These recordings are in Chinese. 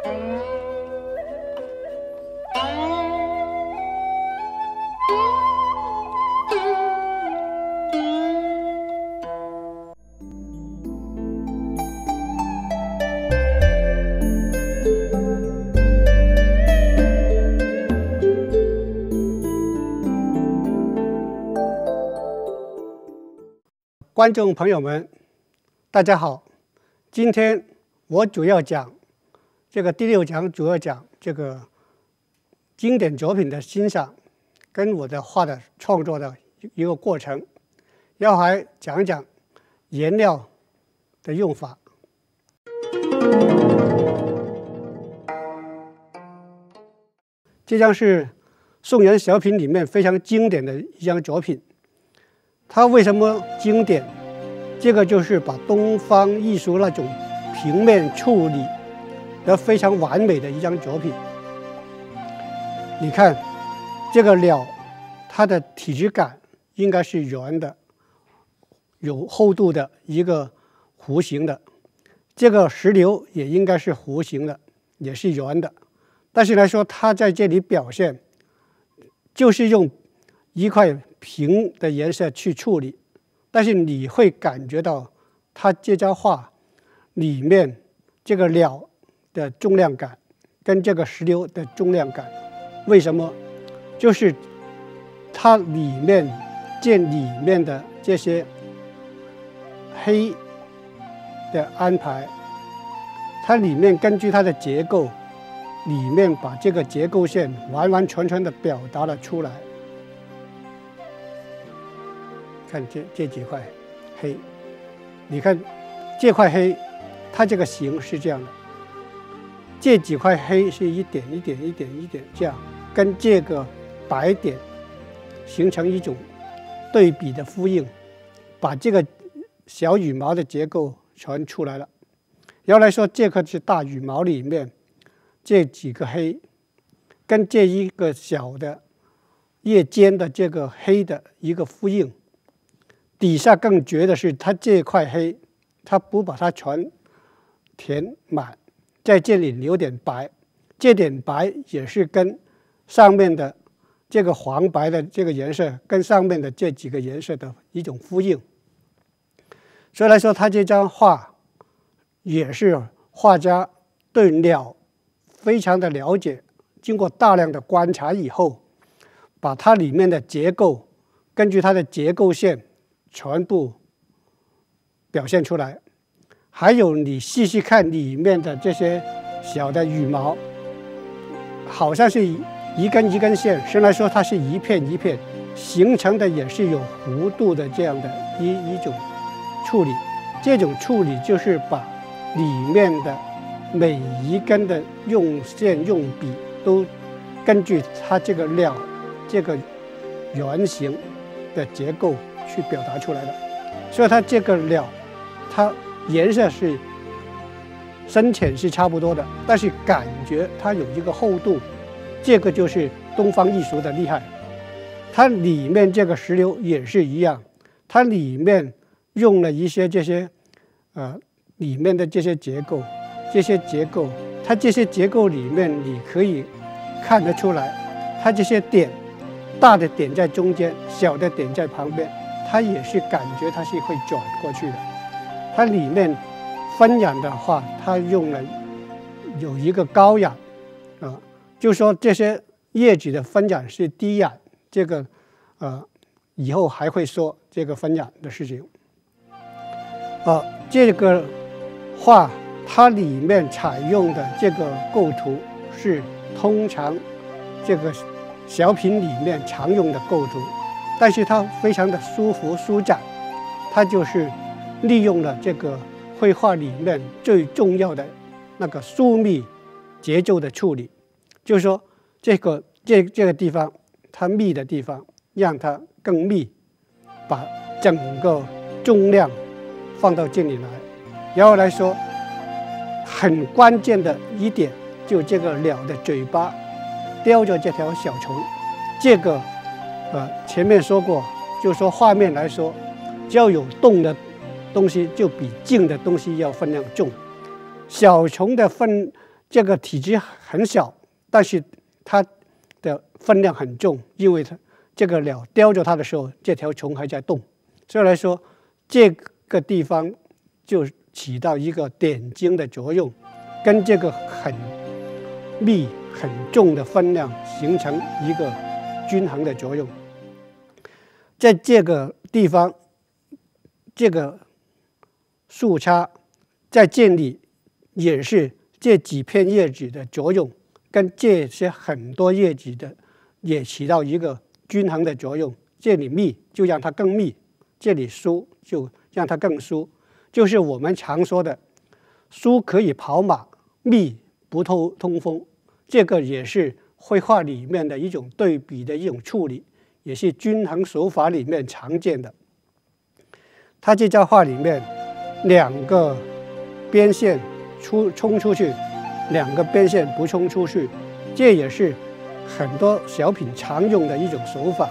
观众朋友们，大家好。今天我主要讲这个第6讲，主要讲这个经典作品的欣赏，跟我的画的创作的一个过程，要还讲一讲颜料的用法。这张是宋元小品里面非常经典的一张作品。它为什么经典？这个就是把东方艺术那种平面处理得非常完美的一张作品。你看这个鸟，它的体质感应该是圆的，有厚度的一个弧形的。这个石榴也应该是弧形的，也是圆的。但是来说，它在这里表现就是用一块平的颜色去处理，但是你会感觉到它这张画里面这个鸟的重量感跟这个石榴的重量感。为什么？就是它里面的这些黑的安排，它里面根据它的结构，里面把这个结构线完完全全的表达了出来。看这几块黑，你看这块黑，它这个形是这样的，这几块黑是一点一点一点一点这样，跟这个白点形成一种对比的呼应，把这个小羽毛的结构传出来了。然后来说，这个是大羽毛里面这几个黑，跟这一个小的叶尖的这个黑的一个呼应。底下更绝的是，它这块黑，它不把它全填满，在这里留点白，这点白也是跟上面的这个黄白的这个颜色跟上面的这几个颜色的一种呼应。所以来说，他这张画也是画家对鸟非常的了解，经过大量的观察以后，把它里面的结构，根据它的结构线全部表现出来。还有你细细看里面的这些小的羽毛，好像是一根一根线，实际来说它是一片一片形成的，也是有弧度的这样的一种处理。这种处理就是把里面的每一根的用线用笔都根据它这个料这个圆形的结构去表达出来的。所以它这个料它颜色是深浅是差不多的，但是感觉它有一个厚度，这个就是东方艺术的厉害。它里面这个石榴也是一样，它里面用了一些这些里面的这些结构，它这些结构里面你可以看得出来，它这些点，大的点在中间，小的点在旁边，它也是感觉它是会转过去的。它里面分染的话，它用了有一个高染就是说这些叶子的分染是低染，这个以后还会说这个分染的事情。这个画它里面采用的这个构图是通常这个小品里面常用的构图，但是它非常的舒服舒展，它就是利用了这个绘画里面最重要的那个疏密节奏的处理，就是说这个地方它密的地方让它更密，把整个重量放到这里来。然后来说很关键的一点，就这个鸟的嘴巴叼着这条小虫，这个前面说过，就是说画面来说，只要有动的东西就比静的东西要分量重。小虫的这个体积很小，但是它的分量很重，因为它这个鸟叼着它的时候，这条虫还在动，所以来说这个地方就起到一个点睛的作用，跟这个很密很重的分量形成一个均衡的作用。在这个地方，这个树杈在建立也是这几片叶子的作用，跟这些很多叶子的也起到一个均衡的作用。这里密就让它更密，这里疏就让它更疏，就是我们常说的疏可以跑马，密不通风。这个也是绘画里面的一种对比的一种处理，也是均衡手法里面常见的。他这张画里面2个边线冲出去，2个边线不冲出去，这也是很多小品常用的一种手法。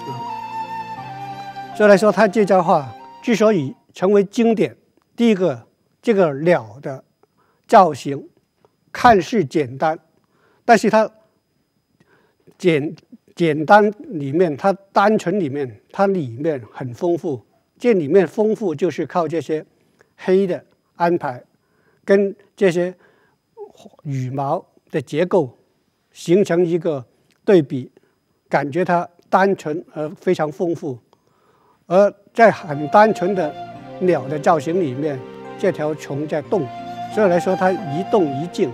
所以来说，他这张画之所以成为经典，第一个，这个鸟的造型看似简单，但是它简单里面，它单纯里面，它里面很丰富。这里面丰富就是靠这些黑的安排，跟这些羽毛的结构形成一个对比，感觉它单纯而非常丰富。而在很单纯的鸟的造型里面，这条虫在动，所以来说它一动一静。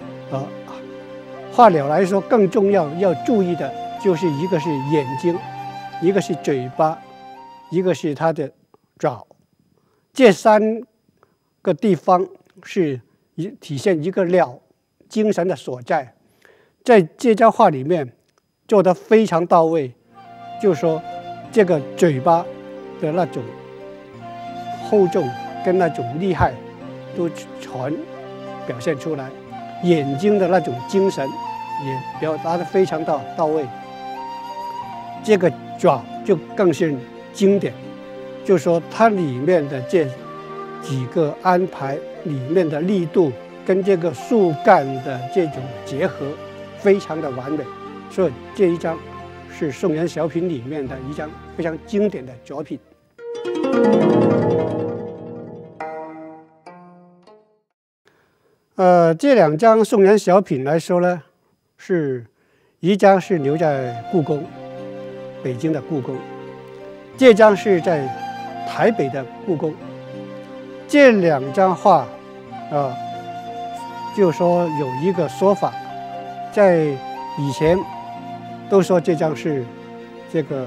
画鸟来说更重要注意的就是一个是眼睛，一个是嘴巴，一个是它的爪，这3个地方是体现一个鸟精神的所在。在这张画里面做得非常到位，就是说这个嘴巴的那种厚重跟那种厉害都全表现出来，眼睛的那种精神也表达得非常到位。这个爪就更是经典，就是说它里面的这几个安排里面的力度跟这个树干的这种结合非常的完美，所以这一张是宋元小品里面的一张非常经典的作品。这2张宋元小品来说呢，是一张是留在故宫，北京的故宫，这张是在台北的故宫。这2张画就说有一个说法，在以前都说这张是这个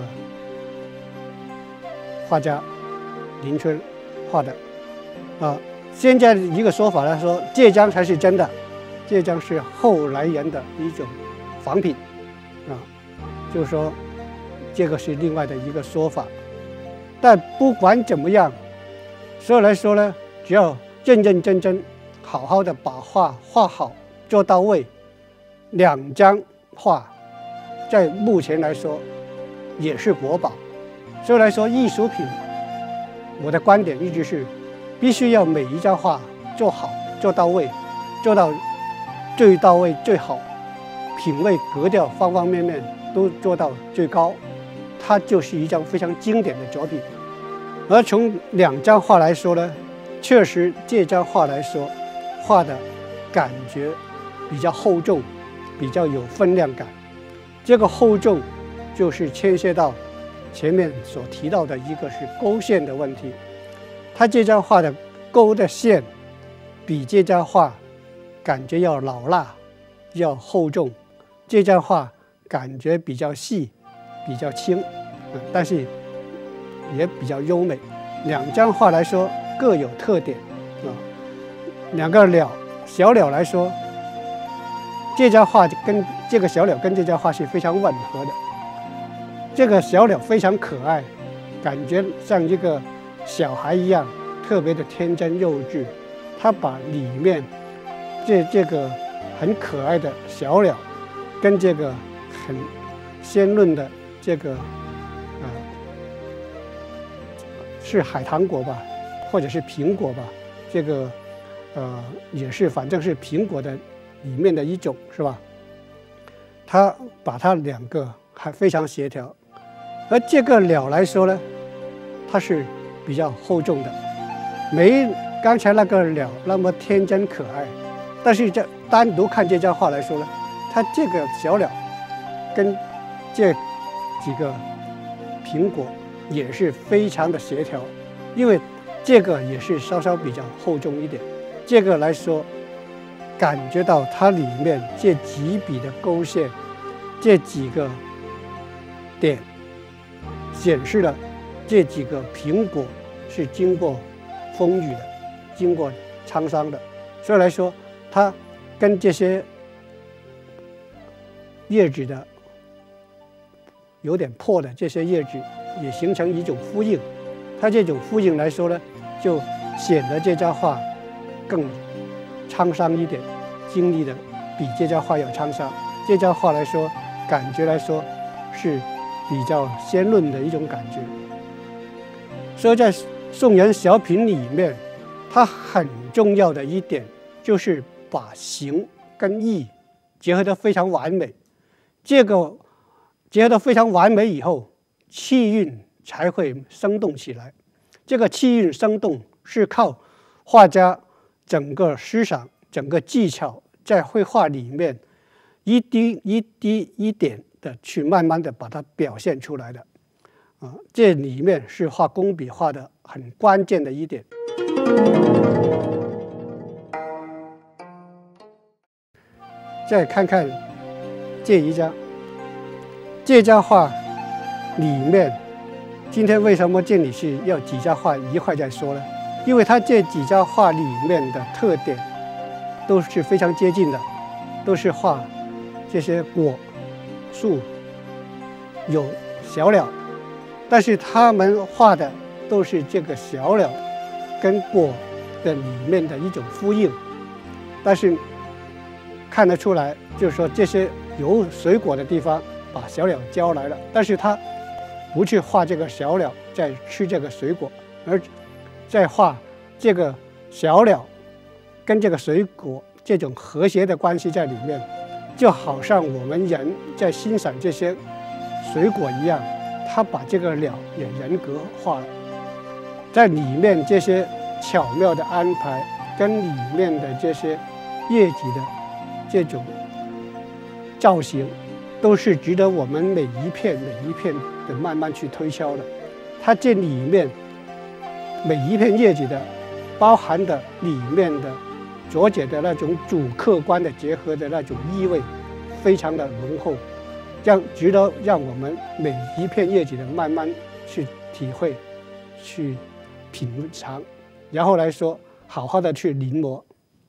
画家林春画的现在一个说法来说，这张才是真的，这张是后来人的一种仿品就是说这个是另外的一个说法。但不管怎么样，所以来说呢，只要认认真真好好的把画画好做到位，2张画在目前来说也是国宝。所以来说，艺术品我的观点一直是必须要每一张画做好做到位，做到最到位最好，品味格调方方面面都做到最高，它就是一张非常经典的作品。而从2张画来说呢，确实这张画来说画的感觉比较厚重，比较有分量感。这个厚重就是牵涉到前面所提到的一个是勾线的问题。它这张画的勾的线比这张画感觉要老辣，要厚重，这张画感觉比较细，比较轻，但是也比较优美。2张画来说各有特点2个鸟，小鸟来说，这张画跟这个小鸟跟这张画是非常吻合的。这个小鸟非常可爱，感觉像一个小孩一样，特别的天真幼稚。他把里面这个很可爱的小鸟，跟这个很鲜润的这个是海棠果吧，或者是苹果吧，这个也是反正是苹果的里面的一种，是吧？它把它两个还非常协调，而这个鸟来说呢，它是比较厚重的，没刚才那个鸟那么天真可爱。但是这单独看这张画来说呢，它这个小鸟跟这几个苹果也是非常的协调，因为这个也是稍稍比较厚重一点，这个来说感觉到它里面这几笔的勾线，这几个点显示了这几个苹果是经过风雨的，经过沧桑的，所以来说它跟这些叶子的有点破的这些叶子也形成一种呼应，它这种呼应来说呢，就显得这张画更沧桑一点，经历的比这张画要沧桑。这张画来说，感觉来说是比较鲜润的一种感觉。所以在宋元小品里面，它很重要的一点就是把形跟意结合得非常完美。这个结合得非常完美以后，气韵才会生动起来。这个气韵生动是靠画家整个思想、整个技巧在绘画里面一滴一滴一点的去慢慢的把它表现出来的。这里面是画工笔画的很关键的一点。再看看这一张，这张画里面，今天为什么这里是要几张画一块再说呢？因为它这几张画里面的特点都是非常接近的，都是画这些果、树，有小鸟，但是他们画的都是这个小鸟跟果的里面的一种呼应，但是看得出来，就是说这些有水果的地方把小鸟交来了，但是他不去画这个小鸟在吃这个水果，而在画这个小鸟跟这个水果这种和谐的关系在里面，就好像我们人在欣赏这些水果一样，他把这个鸟也人格化了，在里面这些巧妙的安排跟里面的这些叶子的这种造型，都是值得我们每一片每一片的慢慢去推敲的。它这里面每一片叶子的包含的里面的作者的那种主客观的结合的那种意味，非常的浓厚，这样值得让我们每一片叶子的慢慢去体会、去品尝，然后来说好好的去临摹。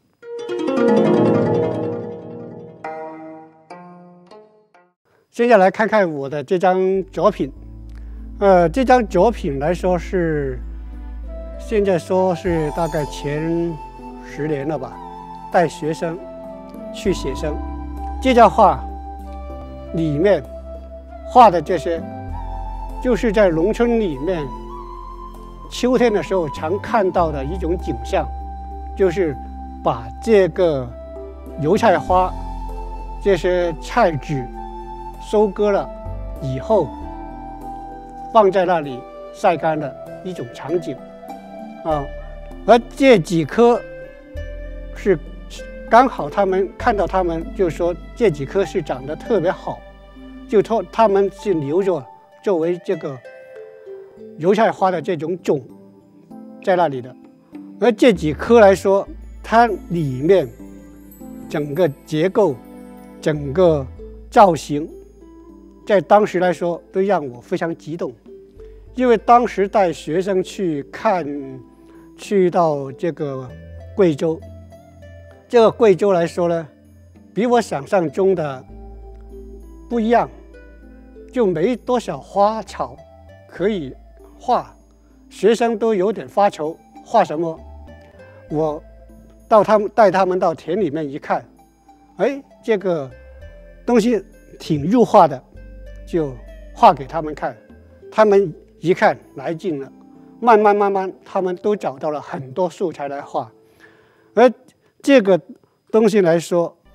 接下来看看我的这张作品，这张作品来说是现在说是大概前10年了吧，带学生去写生。这张画里面画的这些，就是在农村里面秋天的时候常看到的一种景象，就是把这个油菜花这些菜籽收割了以后放在那里晒干的一种场景而这几棵是刚好他们看到他们就说这几棵是长得特别好，就说他们是留着作为这个油菜花的这种种在那里的。而这几棵来说，它里面整个结构、整个造型，在当时来说都让我非常激动。因为当时带学生去看，去到这个贵州，这个贵州来说呢，比我想象中的不一样，就没多少花草可以画，学生都有点发愁，画什么？我带他们到田里面一看，哎，这个东西挺入画的，就画给他们看。他们一看来劲了，慢慢，他们都找到了很多素材来画。而这个东西来说，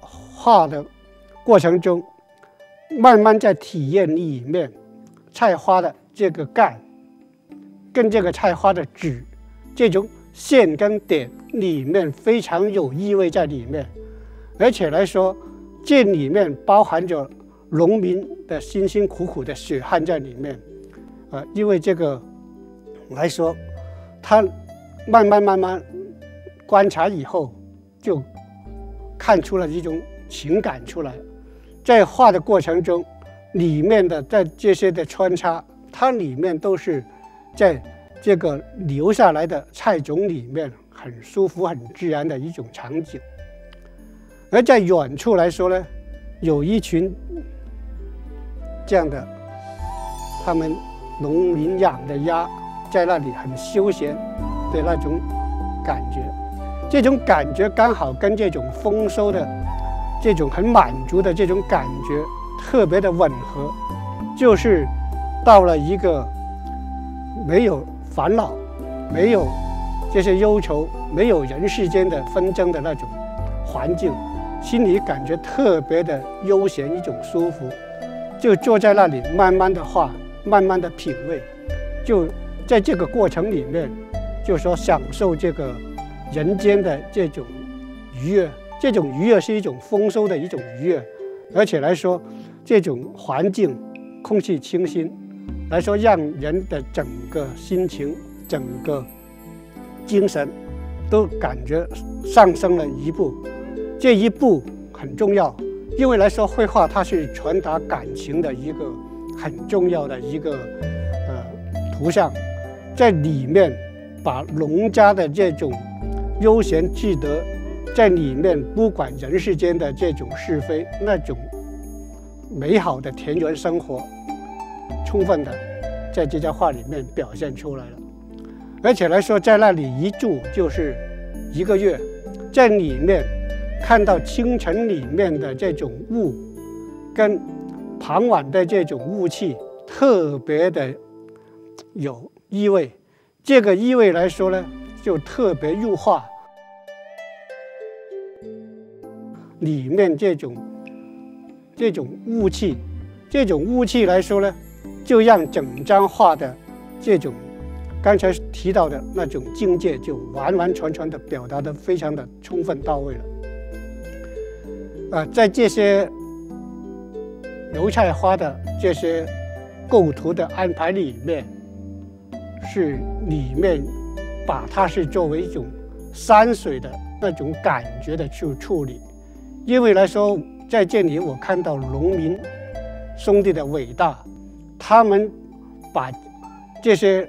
画的过程中，慢慢在体验里面菜花的这个干跟这个菜花的籽，这种线跟点里面非常有意味在里面，而且来说，这里面包含着农民的辛辛苦苦的血汗在里面，因为这个来说，他慢慢观察以后，就看出了一种情感出来，在画的过程中，里面的在这些的穿插，它里面都是在这个留下来的菜种里面很舒服、很自然的一种场景。而在远处来说呢，有一群这样的他们农民养的鸭，在那里很休闲的那种感觉，这种感觉刚好跟这种丰收的这种很满足的这种感觉特别的吻合，就是到了一个没有烦恼、没有这些忧愁、没有人世间的纷争的那种环境，心里感觉特别的悠闲，一种舒服，就坐在那里慢慢的画，慢慢的品味，就在这个过程里面，就说享受这个人间的这种愉悦，这种愉悦是一种丰收的一种愉悦，而且来说，这种环境、空气清新，来说让人的整个心情、整个精神都感觉上升了一步。这一步很重要，因为来说绘画它是传达感情的一个很重要的一个图像，在里面把农家的这种悠闲自得，在里面不管人世间的这种是非，那种美好的田园生活，充分的在这张画里面表现出来了。而且来说，在那里一住就是1个月，在里面看到清晨里面的这种雾，跟傍晚的这种雾气，特别的有意味。这个意味来说呢，就特别入画。里面这种雾气，这种雾气来说呢，就让整张画的这种刚才提到的那种境界，就完完全全的表达得非常的充分到位了。在这些油菜花的这些构图的安排里面，是里面把它是作为一种山水的那种感觉的去处理。因为来说，在这里我看到农民兄弟的伟大，他们把这些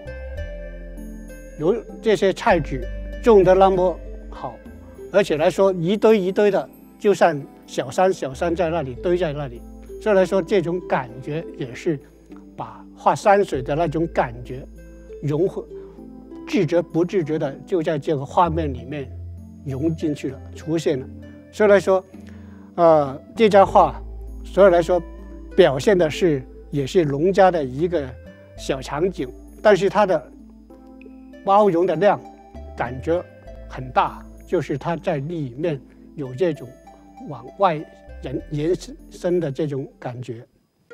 菜籽种得那么好，而且来说一堆一堆的，就像小山在那里堆在那里，所以来说这种感觉也是把画山水的那种感觉融合，自觉不自觉的就在这个画面里面融进去了，出现了。所以来说，这张画，所以来说表现的也是农家的一个小场景，但是它的包容的量感觉很大，就是它在里面有这种往外延伸的这种感觉。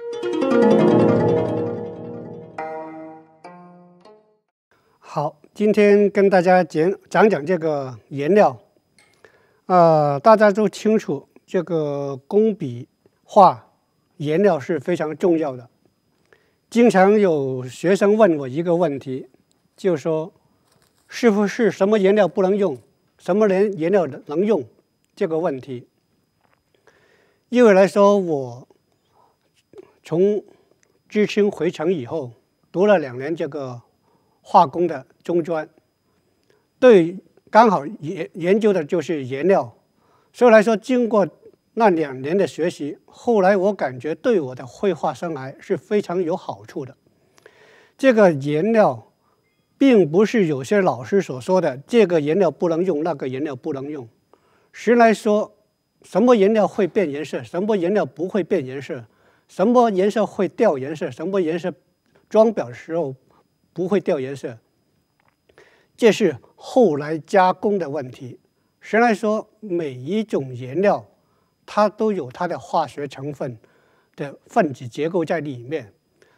好，今天跟大家讲这个颜料。大家都清楚，这个工笔画颜料是非常重要的。经常有学生问我一个问题，就说是不是什么颜料不能用，什么颜料能用这个问题。因为来说，我从知青回城以后，读了2年这个化工的中专，对。刚好研究的就是颜料，所以来说，经过那2年的学习，后来我感觉对我的绘画生涯是非常有好处的。这个颜料并不是有些老师所说的这个颜料不能用，那个颜料不能用。实来说，什么颜料会变颜色，什么颜料不会变颜色，什么颜色会掉颜色，什么颜色装裱的时候不会掉颜色，这是后来加工的问题。实来说，每一种颜料它都有它的化学成分的分子结构在里面。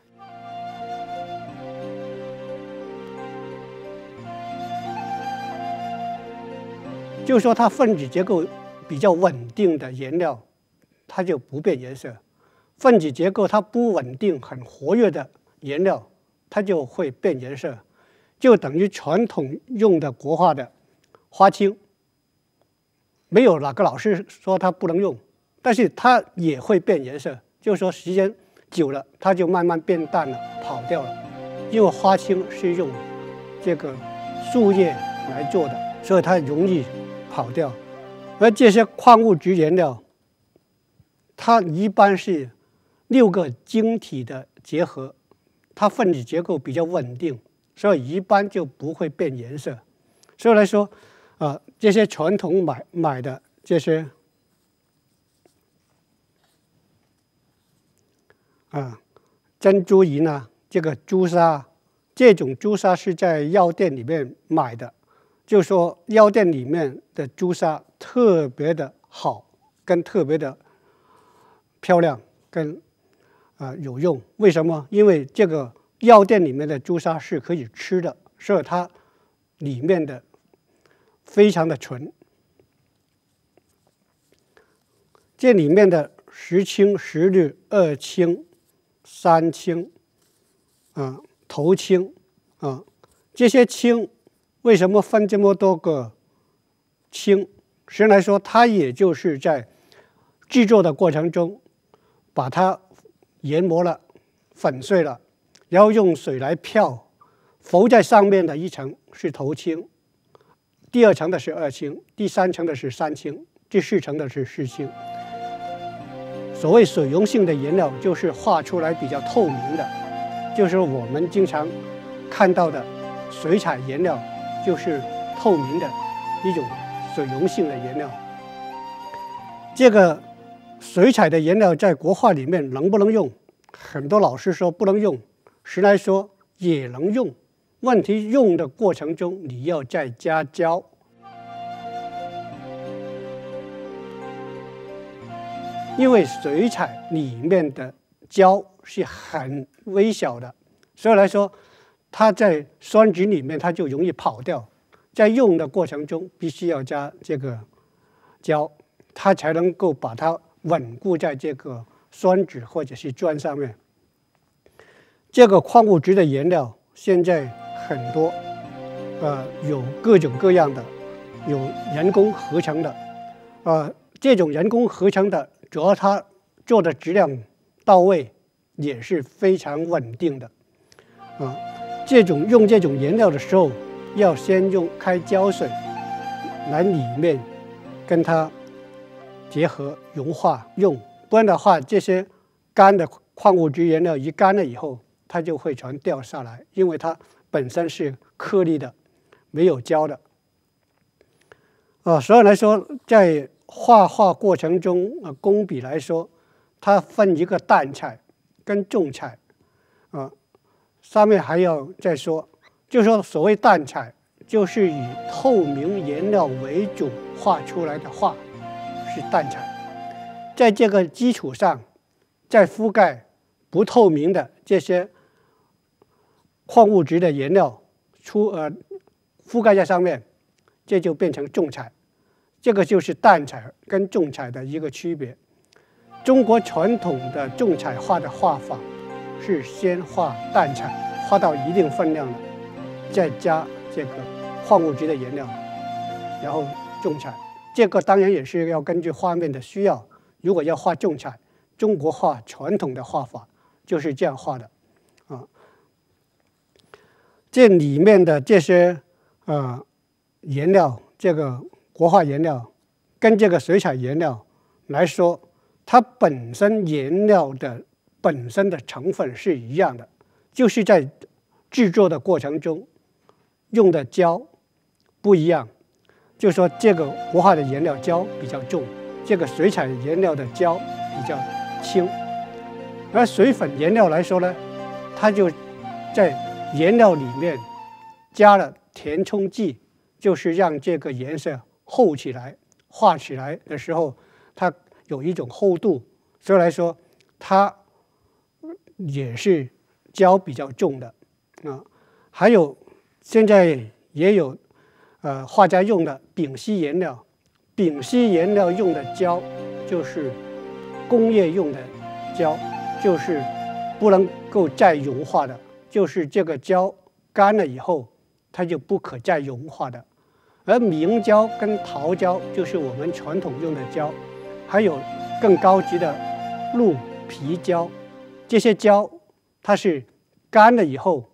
就是说，它分子结构比较稳定的颜料，它就不变颜色；分子结构它不稳定、很活跃的颜料，它就会变颜色。就等于传统用的国画的花青，没有哪个老师说它不能用，但是它也会变颜色。就是说，时间久了，它就慢慢变淡了，跑掉了。因为花青是用这个树叶来做的，所以它容易跑掉。而这些矿物质颜料，它一般是6个晶体的结合，它分子结构比较稳定，所以一般就不会变颜色。所以来说，这些传统买的这些珍珠银啊，这个朱砂，这种朱砂是在药店里面买的。就是说，药店里面的朱砂特别的好，跟特别的漂亮，跟有用。为什么？因为这个药店里面的朱砂是可以吃的，所以它里面的非常的纯。这里面的10青、10绿、2青、3青，头青，这些青。为什么分这么多个青？实际来说，它也就是在制作的过程中，把它研磨了、粉碎了，然后用水来漂，浮在上面的一层是头青，第2层的是2青，第3层的是3青，第4层的是4青。所谓水溶性的颜料，就是画出来比较透明的，就是我们经常看到的水彩颜料。就是透明的一种水溶性的颜料。这个水彩的颜料在国画里面能不能用？很多老师说不能用，实来说也能用。问题用的过程中你要再加胶。因为水彩里面的胶是很微小的，所以来说。它在酸酯里面，它就容易跑掉。在用的过程中，必须要加这个胶，它才能够把它稳固在这个酸酯或者是砖上面。这个矿物质的颜料现在很多，有各种各样的，有人工合成的，这种人工合成的，主要它做的质量到位，也是非常稳定的，用这种颜料的时候，要先开胶水来里面跟它结合融化用，不然的话，这些干的矿物质颜料一干了以后，它就会全掉下来，因为它本身是颗粒的，没有胶的。所以来说，在画画过程中，工笔来说，它分一个淡彩跟重彩，上面还要再说，就是说所谓淡彩，就是以透明颜料为主画出来的画是淡彩，在这个基础上再覆盖不透明的这些矿物质的颜料覆盖在上面，这就变成重彩。这个就是淡彩跟重彩的一个区别。中国传统的重彩画的画法是先画淡彩，画到一定分量了，再加这个矿物质的颜料，然后重彩。这个当然也是要根据画面的需要。如果要画重彩，中国画传统的画法就是这样画的。这里面的这些颜料，这个国画颜料跟这个水彩颜料来说，它本身颜料的本身的成分是一样的，就是在制作的过程中用的胶不一样。就是说，这个国画的颜料胶比较重，这个水彩颜料的胶比较轻。而水粉颜料来说呢，它就在颜料里面加了填充剂，就是让这个颜色厚起来，画起来的时候，它有一种厚度，所以来说它也是胶比较重的啊。还有现在也有画家用的丙烯颜料，丙烯颜料用的胶就是工业用的胶，就是不能够再融化的，就是这个胶干了以后它就不可再融化的。而明胶跟桃胶就是我们传统用的胶，还有更高级的鹿皮胶，这些胶它是干了以后